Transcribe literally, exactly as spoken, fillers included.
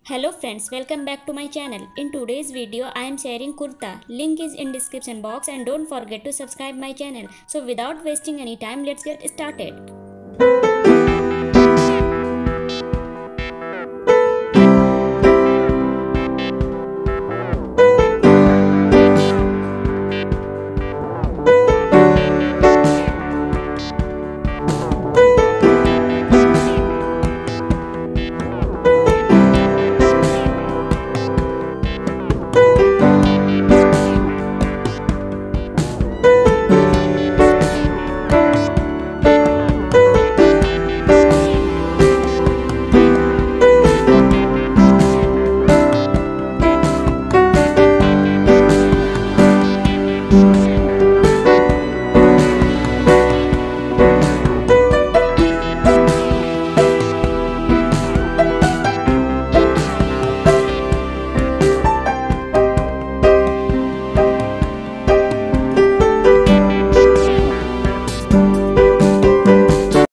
Hello friends, welcome back to my channel. In today's video I am sharing kurta. Link is in description box and don't forget to subscribe my channel. So without wasting any time, let's get started.